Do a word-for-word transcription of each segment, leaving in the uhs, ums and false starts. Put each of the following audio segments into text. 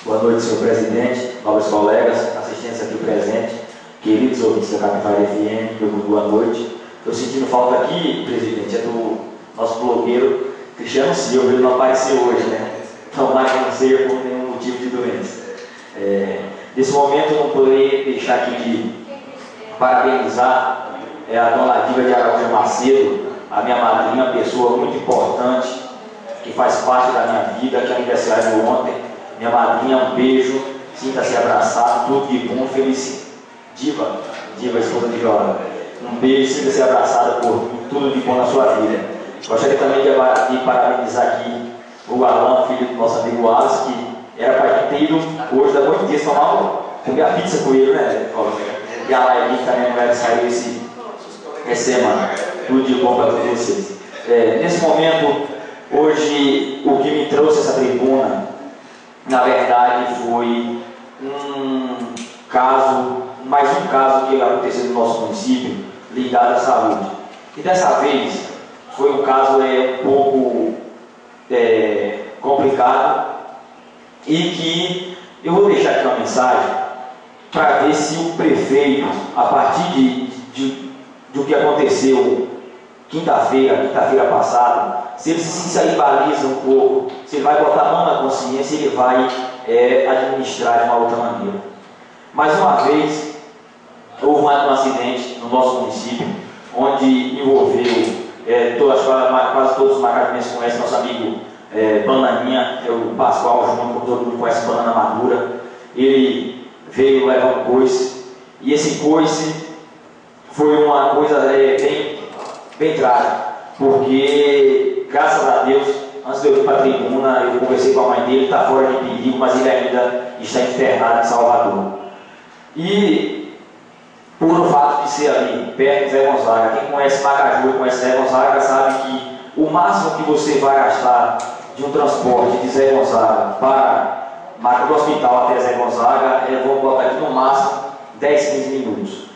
Boa noite, senhor presidente, nobres colegas, assistentes aqui presentes, queridos ouvintes da Capital F M, meu boa noite. Estou sentindo falta aqui, presidente, é do nosso blogueiro Cristiano Silva, ele não apareceu hoje, né? Tomara que não seja por nenhum motivo de doença. É, nesse momento eu não poderia deixar aqui de parabenizar é, a dona Diva de Araújo Macedo, a minha madrinha, uma pessoa muito importante, que faz parte da minha vida, que é aniversário de ontem. Minha madrinha, um beijo, sinta-se abraçado, tudo de bom, feliz. Diva, Diva, esposa de Joana, um beijo, sinta-se abraçada por tudo de bom na sua vida. Gostaria também de, de parabenizar aqui o Alan, filho do nosso amigo Wallace, que era para a gente ter ido hoje da noite dia tomar comer a pizza com ele, né? E a Laili também vai sair esse, essa semana. Tudo de bom para todos vocês. É, nesse momento, hoje, o que me trouxe essa tribuna, na verdade, foi um caso, mais um caso que aconteceu no nosso município, ligado à saúde. E dessa vez, foi um caso é, um pouco é, complicado e que eu vou deixar aqui uma mensagem para ver se o prefeito, a partir de, de, de o que aconteceu quinta-feira, quinta-feira passada, se ele se sensibiliza um pouco, se ele vai botar a mão na consciência, ele vai é, administrar de uma outra maneira. Mais uma vez, houve um acidente no nosso município, onde envolveu, é, todas, quase todos os macajumenses conhecem nosso amigo é, Bananinha, é o Pascoal Júnior, como todo mundo conhece, Banana Madura. Ele veio levar um coice, e esse coice foi uma coisa é, bem, bem trágica, porque, graças a Deus, antes de eu ir para a tribuna, eu conversei com a mãe dele, está fora de perigo, mas ele ainda está internado em Salvador. E, por o fato de ser ali, perto de Zé Gonzaga, quem conhece Macaju, conhece Zé Gonzaga, sabe que o máximo que você vai gastar de um transporte de Zé Gonzaga para do hospital até Zé Gonzaga, eu vou botar aqui no máximo dez, quinze minutos.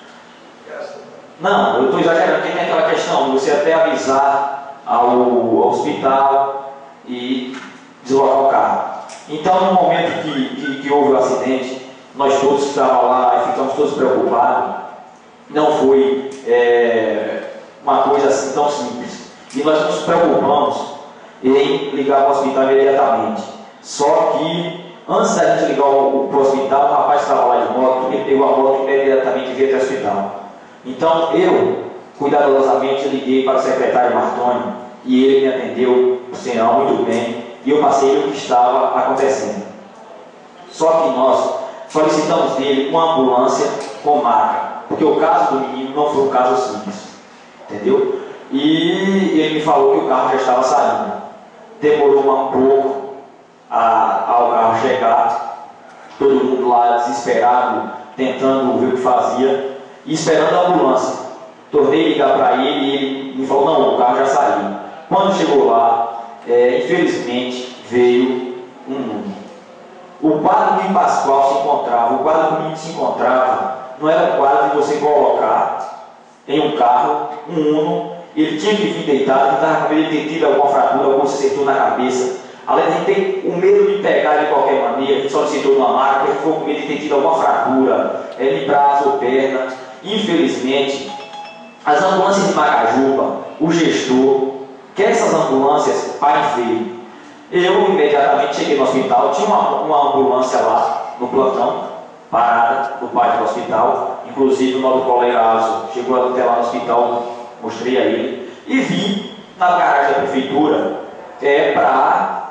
Não, eu estou exagerando, porque tem aquela questão de você até avisar ao, ao hospital e deslocar o carro. Então, no momento que, que, que houve o acidente, nós todos que estávamos lá e ficamos todos preocupados, não foi é, uma coisa assim tão simples. E nós nos preocupamos em ligar para o hospital imediatamente. Só que, antes da gente ligar para o hospital, o rapaz estava lá de moto, ele pegou a moto e imediatamente veio até o hospital. Então, eu, cuidadosamente, liguei para o secretário Martoni e ele me atendeu, por sinal, muito bem, e eu passei o que estava acontecendo. Só que nós solicitamos dele uma ambulância com maca, porque o caso do menino não foi um caso simples, entendeu? E ele me falou que o carro já estava saindo. Demorou um pouco a, ao carro chegar, todo mundo lá desesperado, tentando ver o que fazia, e esperando a ambulância. Tornei a ligar para ele e ele me falou, não, o carro já saiu. Quando chegou lá, é, infelizmente, veio um número. O quadro que Pascoal se encontrava, o quadro que o menino se encontrava, não era um quadro de você colocar em um carro, um Uno, ele tinha que vir deitado, ele estava com medo de ter tido alguma fratura, algum se acertou na cabeça. Além de ter o medo de pegar de qualquer maneira, a gente solicitou uma marca, porque ele ficou com medo de ter tido alguma fratura, é, de braço ou perna. Infelizmente, as ambulâncias de Macajuba, o gestor, quer essas ambulâncias parem feio. Eu imediatamente cheguei no hospital, tinha uma, uma ambulância lá no plantão, parada no pátio do hospital, inclusive o nosso colega Alzo chegou até lá no hospital, mostrei a ele, e vim na garagem da prefeitura é, para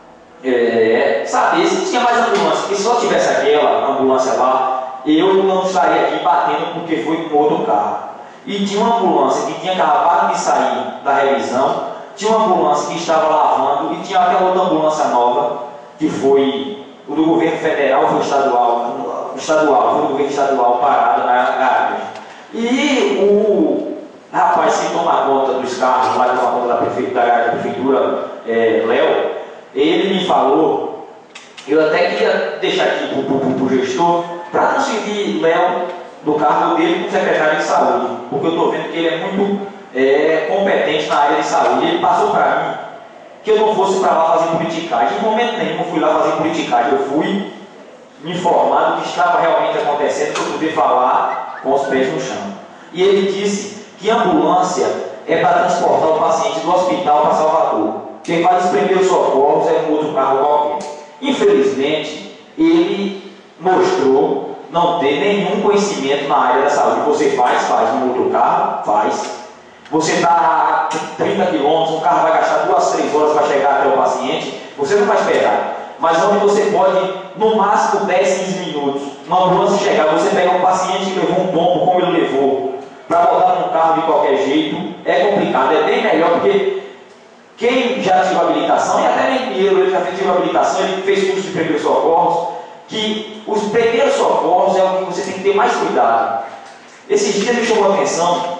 é, saber se tinha mais ambulância, porque se só tivesse aquela ambulância lá, eu não estaria aqui batendo porque foi com outro carro. E tinha uma ambulância que tinha acabado de sair da revisão, tinha uma ambulância que estava lavando e tinha aquela outra ambulância nova, que foi o do governo federal, foi o estadual, o estadual, foi o governo estadual parado na garagem. E o rapaz que toma conta dos carros, lá que toma conta da, prefeitura, da prefeitura, é, Léo, ele me falou, eu até queria deixar aqui para o gestor, para transferir Léo do cargo dele para o secretário de saúde, porque eu estou vendo que ele é muito é, competente na área de saúde. Ele passou para mim que eu não fosse para lá fazer politicagem. Em momento nenhum eu fui lá fazer politicagem, eu fui me informar do que estava realmente acontecendo para poder falar com os pés no chão. E ele disse que a ambulância é para transportar o paciente do hospital para Salvador. Quem faz os primeiros socorros é um outro carro qualquer. Infelizmente, ele mostrou não ter nenhum conhecimento na área da saúde. Você faz, faz um outro carro, faz. Você está a trinta quilômetros, um carro vai gastar duas, três horas para chegar até o paciente, você não vai esperar. Mas onde você pode, no máximo dez, quinze minutos, uma ambulância chegar, você pegar um paciente que levou um tombo como ele levou, para botar num carro de qualquer jeito, é complicado, é bem melhor, porque quem já tive habilitação, e até nem eu, ele já fez habilitação, ele fez curso de primeiros socorros, que os primeiros socorros é o que você tem que ter mais cuidado. Esses dias me chamou a atenção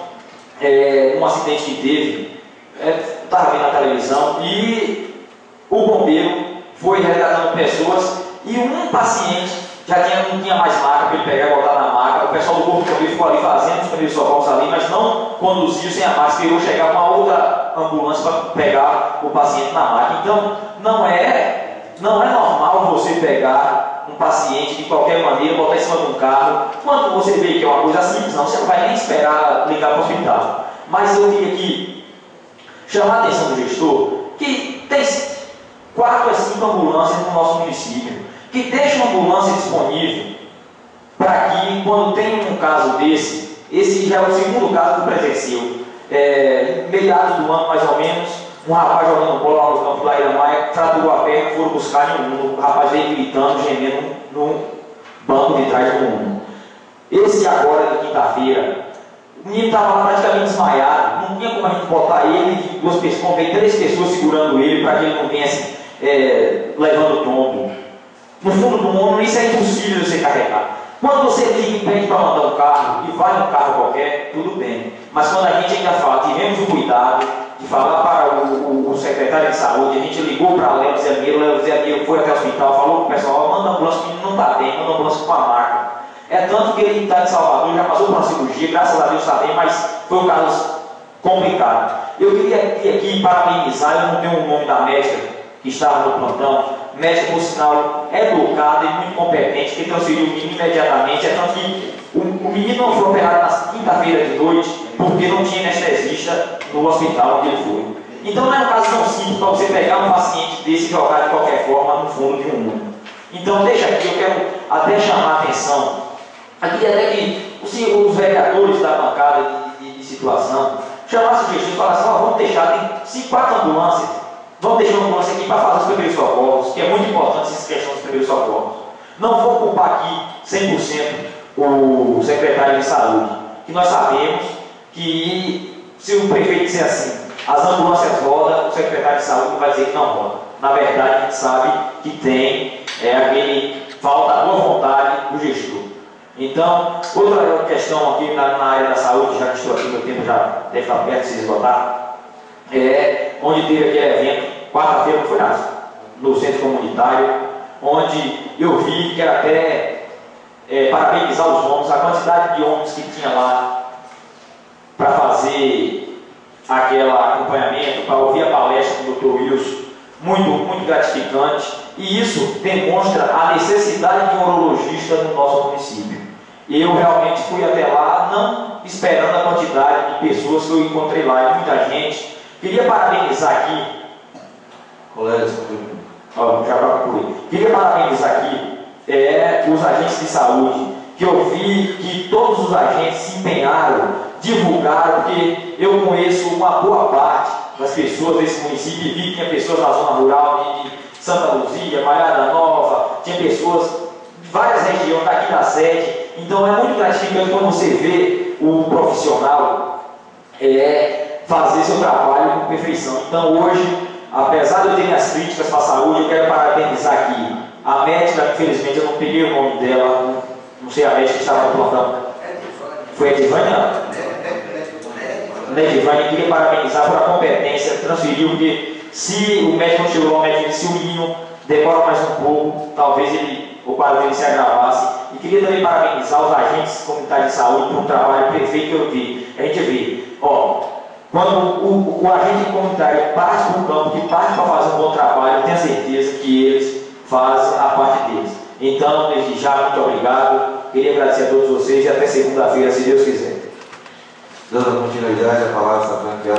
é, um acidente que teve, estava é, vendo na televisão, e o bombeiro foi resgatando pessoas, e um paciente já tinha, não tinha mais maca para ele pegar e botar na maca. O pessoal do corpo de bombeiro ficou ali fazendo os primeiros socorros ali, mas não conduziu sem a maca, esperou chegar uma outra ambulância para pegar o paciente na maca. Então, não é, não é normal você pegar um paciente de qualquer maneira, botar em cima de um carro, quando você vê que é uma coisa simples, não, você não vai nem esperar ligar para o hospital. Mas eu queria aqui chamar a atenção do gestor que tem quatro a cinco ambulâncias no nosso município, que deixa uma ambulância disponível para que, quando tem um caso desse, esse já é o segundo caso que presenciou. É, meados do ano, mais ou menos, um rapaz jogando bola lá no campo da Iramaia, fraturou a perna, foram buscar em um, o rapaz veio gritando, gemendo no banco de trás do mundo. Esse agora, de quinta-feira, o menino estava lá praticamente desmaiado, não tinha como a gente botar ele, duas pessoas, veio três pessoas segurando ele para que ele não viesse é, levando tombo. No fundo do mundo, isso é impossível de você carregar. Quando você liga e pede para mandar um carro e vai num carro qualquer, tudo bem. Mas quando a gente ainda fala, tivemos o cuidado de falar para o, o, o secretário de saúde, a gente ligou para o Léo Zé Miro, o Léo Zé Miro foi até o hospital, falou para o pessoal, manda ambulância, o menino não está bem, manda ambulância com a marca. É tanto que ele está em Salvador, já passou por uma cirurgia, graças a Deus está bem, mas foi um caso complicado. Eu queria aqui parabenizar, eu não tenho o nome da médica que estava no plantão, médico, por sinal, educado e muito competente, que transferiu o menino imediatamente. É tanto que o, o menino não foi operado na quinta-feira de noite, porque não tinha anestesista no hospital onde ele foi. Então não é um caso tão simples para você pegar um paciente desse e jogar de qualquer forma no fundo de um mundo. Então deixa aqui, eu quero até chamar a atenção, aqui até que os, os vereadores da bancada de, de, de situação chamassem o gestor e falassem, ó, vamos deixar, tem cinco, quatro ambulâncias, vamos deixar uma ambulância aqui para fazer os primeiros socorros, que é muito importante essa questão dos primeiros socorros. Não vou ocupar aqui cem por cento o secretário de saúde, que nós sabemos que se o prefeito disser assim, as ambulâncias rodam, o secretário de saúde vai dizer que não roda. Na verdade, a gente sabe que tem é, aquele falta boa vontade do gestor. Então, outra questão aqui na, na área da saúde, já que estou aqui, meu tempo já deve estar perto de se esgotar, é onde teve aquele evento, quarta-feira não foi nada, no centro comunitário, onde eu vi que era até é, parabenizar os homens, a quantidade de homens que tinha lá para fazer aquele acompanhamento, para ouvir a palestra do doutor Wilson, muito, muito gratificante, e isso demonstra a necessidade de um urologista no nosso município. Eu realmente fui até lá, não esperando a quantidade de pessoas que eu encontrei lá, e muita gente. Queria parabenizar aqui, colegas, ó, já para concluir, queria parabenizar aqui é, os agentes de saúde, que eu vi que todos os agentes se empenharam, divulgaram, porque eu conheço uma boa parte das pessoas desse município, e vi que tinha pessoas na zona rural de, de Santa Luzia, Malhada Nova, tinha pessoas de várias regiões daqui da sede. Então é muito gratificante quando você vê o profissional é, fazer seu trabalho com perfeição. Então hoje, apesar de eu ter minhas críticas para a saúde, eu quero parabenizar aqui a médica, infelizmente eu não peguei o nome dela, não, não sei a médica que estava no plantão. Foi a Edivânia? Edivânia, queria parabenizar por a competência, transferiu, porque se o médico não chegou lá, o médico disse, se o menino demora mais um pouco, talvez ele, o quadro dele se agravasse. E queria também parabenizar os agentes comunitários de saúde por um trabalho perfeito que eu vi. A gente vê, ó, quando o, o, o agente comunitário parte para o campo, que parte para fazer um bom trabalho, eu tenho certeza que eles fazem a parte deles. Então, desde já, muito obrigado. Queria agradecer a todos vocês e até segunda-feira, se Deus quiser. Dando continuidade à palavra está franqueada.